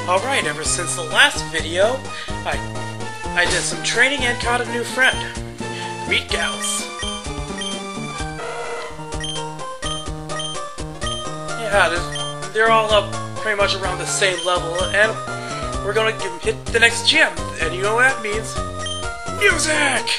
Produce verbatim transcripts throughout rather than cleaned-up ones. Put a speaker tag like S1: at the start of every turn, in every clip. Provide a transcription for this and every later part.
S1: Alright, ever since the last video, I I did some training and caught a new friend. Meet Gauss. Yeah, they're, they're all up pretty much around the same level, and we're gonna give, hit the next gym, and you know what that means? Music!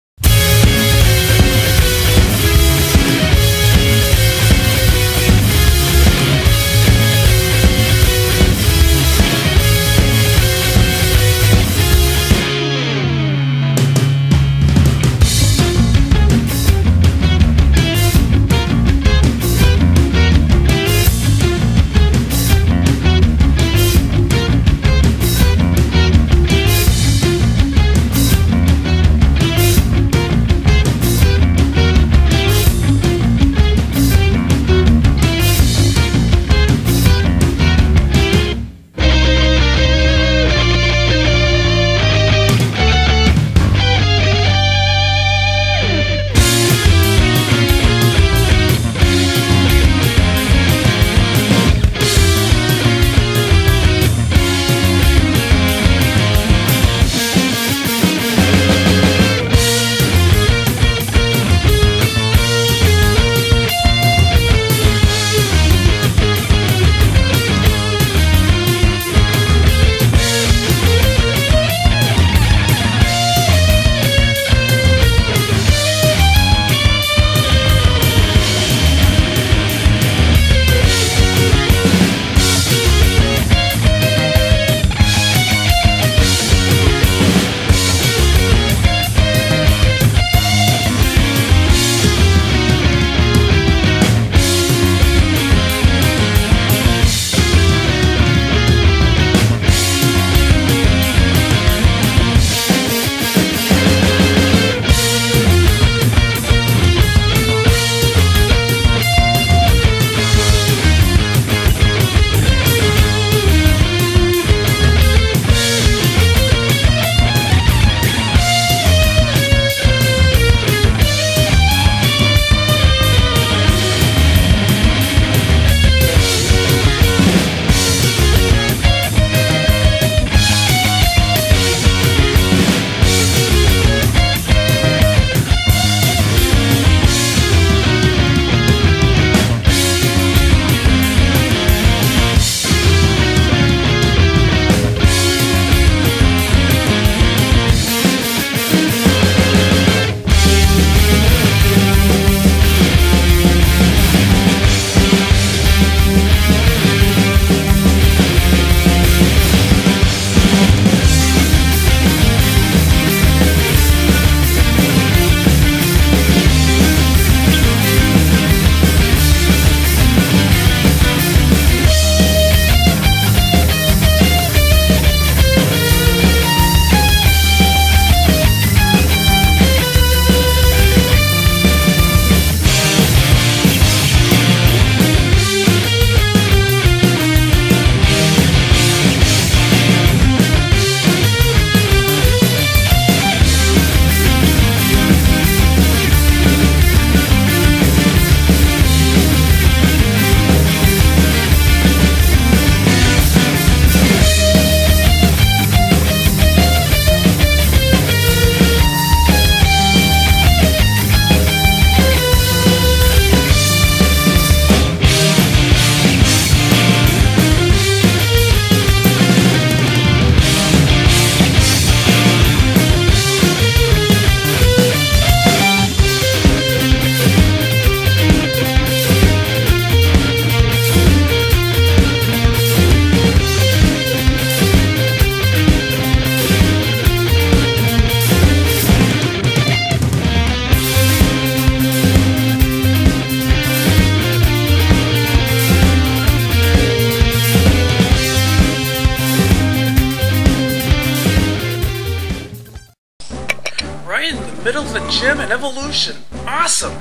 S1: Right in the middle of the gym and evolution. Awesome!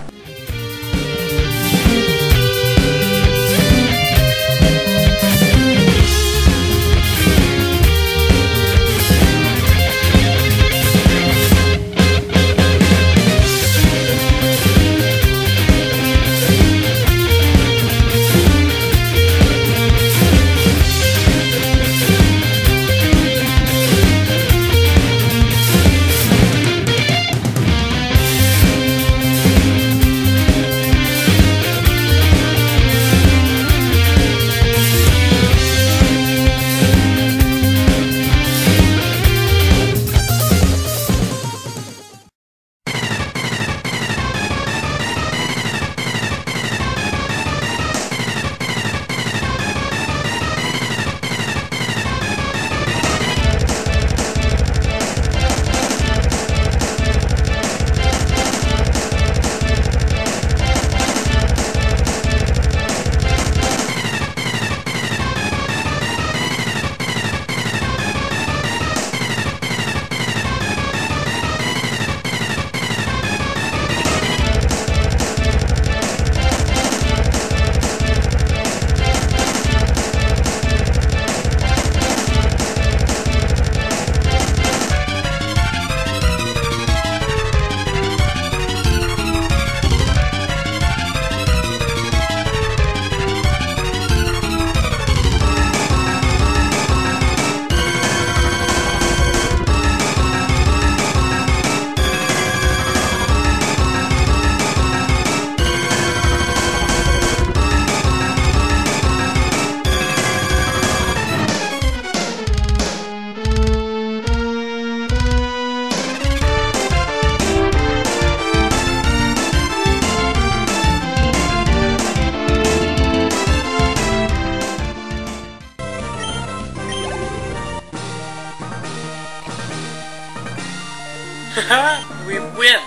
S1: We win!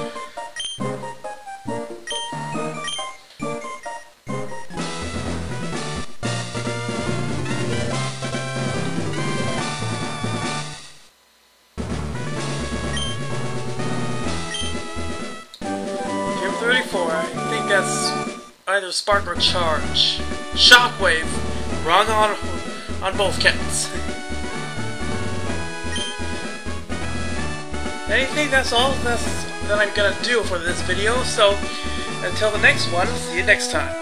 S1: Game thirty-four, I think that's either Spark or Charge. Shockwave! Wrong on, on both counts. I think that's all that's, that I'm gonna do for this video, so until the next one, see you next time.